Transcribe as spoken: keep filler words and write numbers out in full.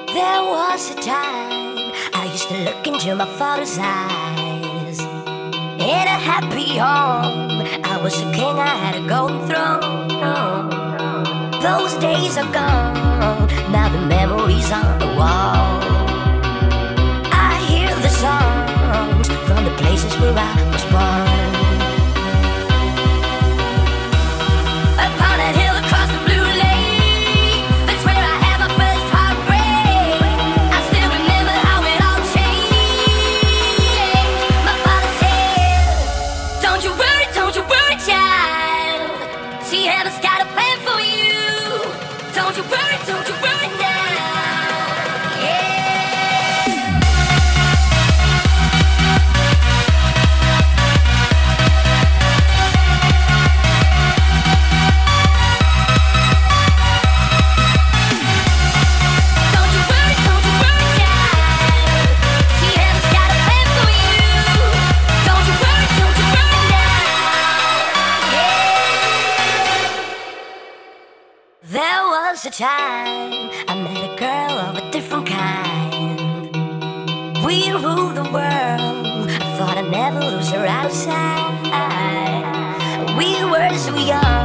There was a time I used to look into my father's eyes. In a happy home, I was a king, I had a golden throne. Those days are gone, now the memories on the wall. I hear the songs from the places where I was born. Upon a hill across the blue lake, that's where I had my first heartbreak. I still remember how it all changed. My father said, don't you worry, don't you worry, child. See, heaven's got a plan for you. Don't you worry, don't you worry now. There was a time I met a girl of a different kind. We ruled the world, I thought I'd never lose her outside. We were so young.